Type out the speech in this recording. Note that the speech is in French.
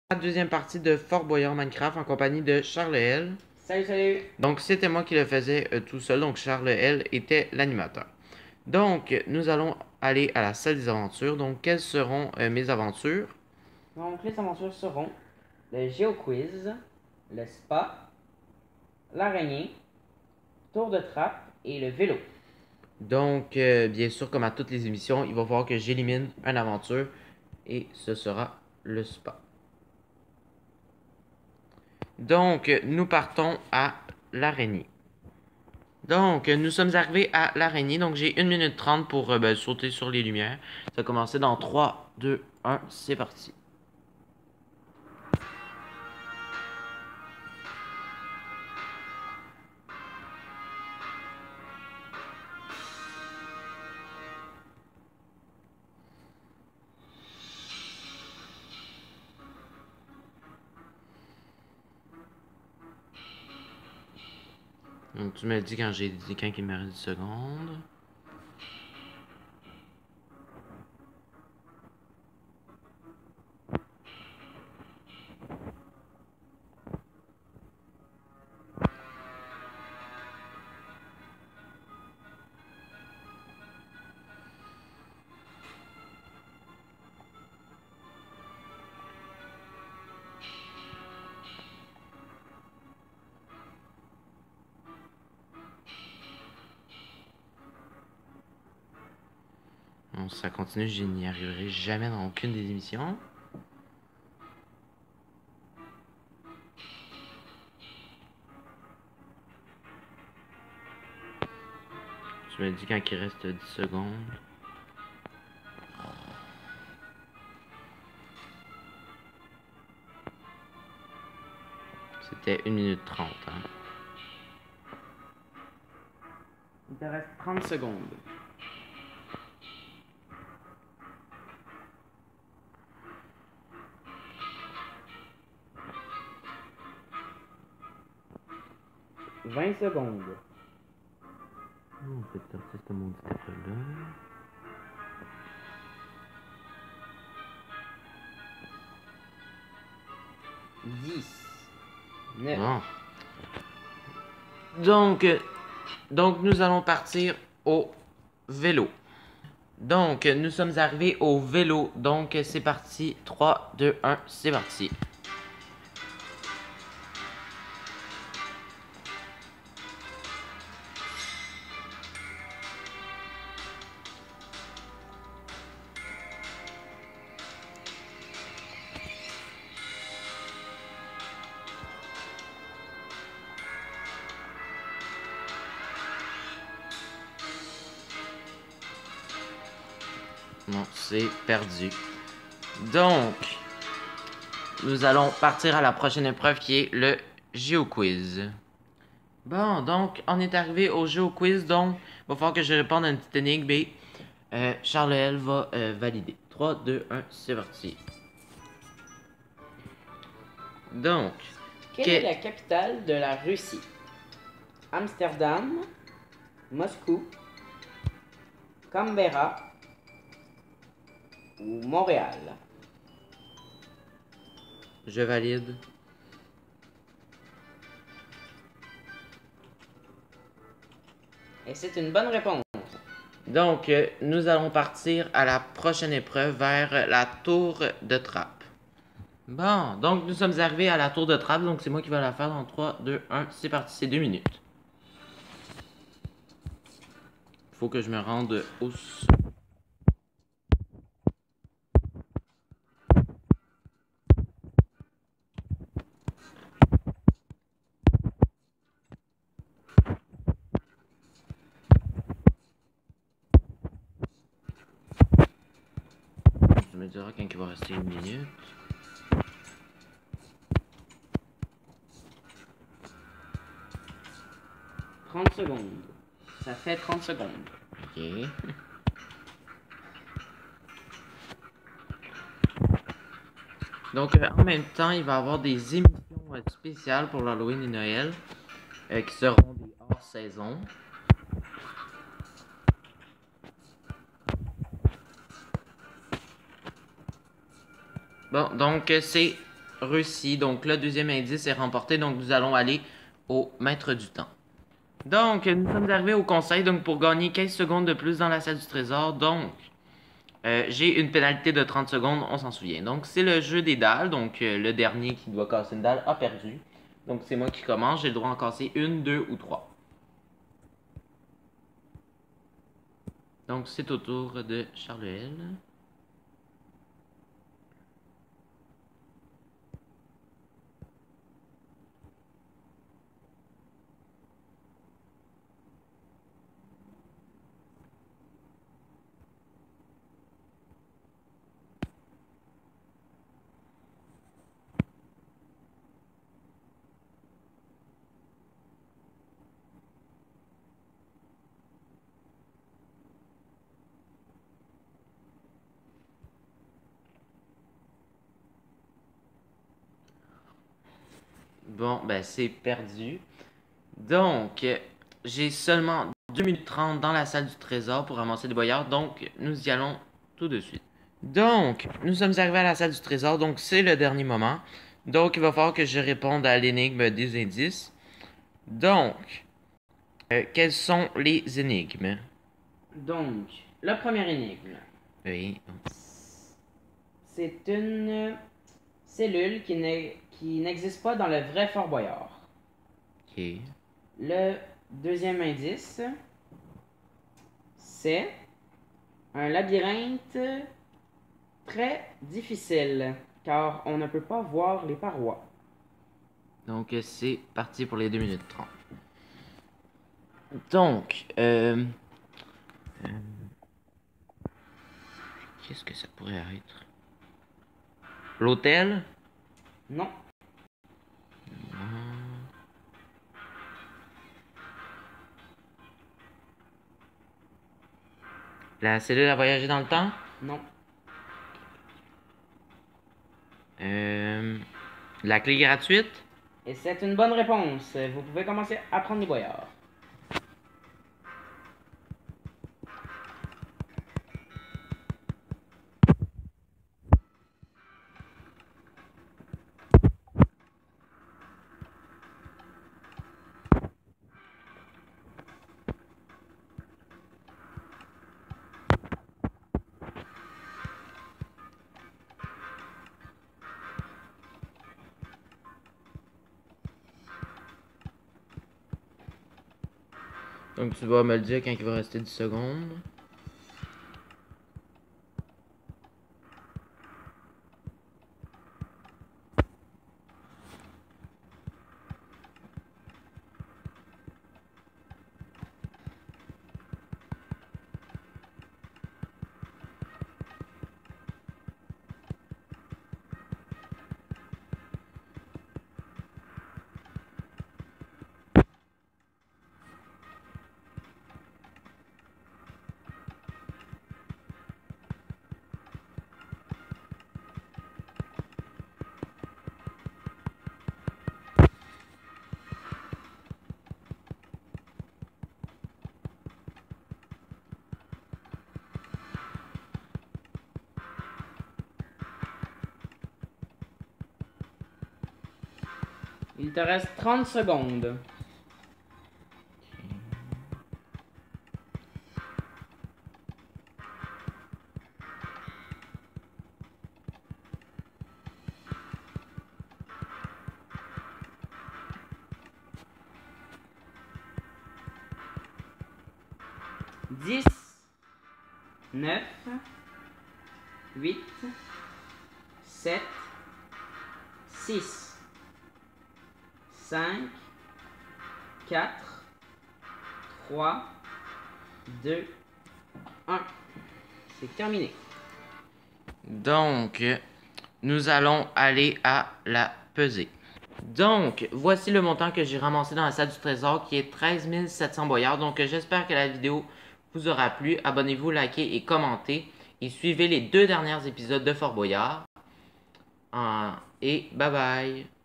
La deuxième partie de Fort Boyard Minecraft en compagnie de Charles L. Salut, salut! Donc c'était moi qui le faisais tout seul, donc Charles L était l'animateur. Donc nous allons aller à la salle des aventures. Donc quelles seront mes aventures? Donc, les aventures seront le GeoQuiz, le spa, l'araignée, tour de trappe et le vélo. Donc bien sûr comme à toutes les émissions, il va falloir que j'élimine une aventure et ce sera le spa. Donc nous partons à l'araignée. Donc, nous sommes arrivés à l'araignée. Donc, j'ai 1 minute 30 pour sauter sur les lumières. Ça va commencer dans 3, 2, 1, c'est parti. Donc, tu me dis quand j'ai dit quand il me reste 10 secondes. Bon, ça continue, je n'y arriverai jamais dans aucune des émissions. Tu me dis quand il reste 10 secondes. C'était 1 minute 30. Hein. Il te reste 30 secondes. « 20 secondes. On peut sortir ce maudit là. « 10. 9. Bon. Donc, nous allons partir au vélo. Donc, nous sommes arrivés au vélo. Donc, c'est parti. 3, 2, 1, c'est parti. Non, c'est perdu. Donc, nous allons partir à la prochaine épreuve qui est le GeoQuiz. Bon, donc, on est arrivé au GeoQuiz. Donc, il va falloir que je réponde à une petite énigme et Charles L va valider. 3, 2, 1, c'est parti. Donc, Quelle est la capitale de la Russie? Amsterdam, Moscou, Canberra ou Montréal? Je valide. Et c'est une bonne réponse. Donc, nous allons partir à la prochaine épreuve vers la tour de trappe. Bon, donc nous sommes arrivés à la tour de trappe, donc c'est moi qui vais la faire dans 3, 2, 1, c'est parti, c'est 2 minutes. Faut que je me rende au... Je me dirai quand il va rester 1 minute. « 30 secondes. Ça fait 30 secondes. Ok. Donc, en même temps, il va y avoir des émissions spéciales pour l'Halloween et Noël qui seront des hors-saison. Bon, donc c'est réussi. Donc, le deuxième indice est remporté. Donc, nous allons aller au maître du temps. Donc, nous sommes arrivés au conseil. Donc, pour gagner 15 secondes de plus dans la salle du trésor. Donc, j'ai une pénalité de 30 secondes. On s'en souvient. Donc, c'est le jeu des dalles. Donc, le dernier qui doit casser une dalle a perdu. Donc, c'est moi qui commence. J'ai le droit d'en casser une, deux ou trois. Donc, c'est au tour de Charles-L. Bon, ben c'est perdu. Donc, j'ai seulement 2 minutes 30 dans la salle du trésor pour ramasser des boyards. Donc, nous y allons tout de suite. Donc, nous sommes arrivés à la salle du trésor. Donc, c'est le dernier moment. Donc, il va falloir que je réponde à l'énigme des indices. Donc, quelles sont les énigmes? Donc, la première énigme. Oui. C'est une cellule qui n'existe pas dans le vrai Fort Boyard. Ok. Le deuxième indice, c'est un labyrinthe très difficile, car on ne peut pas voir les parois. Donc, c'est parti pour les 2 minutes 30. Donc, qu'est-ce que ça pourrait être? L'hôtel? Non, La cellule à voyager dans le temps? non, La clé gratuite? et c'est une bonne réponse. Vous pouvez commencer à prendre les boyards. Donc tu vas me le dire quand il va rester 10 secondes. Il te reste 30 secondes. Dix, 9, 8, 7, 6, 5, 4, 3, 2, 1. C'est terminé. Donc, nous allons aller à la pesée. Donc, voici le montant que j'ai ramassé dans la salle du trésor qui est 13 700 boyards. Donc, j'espère que la vidéo vous aura plu. Abonnez-vous, likez et commentez. Et suivez les 2 derniers épisodes de Fort Boyard. Et bye bye.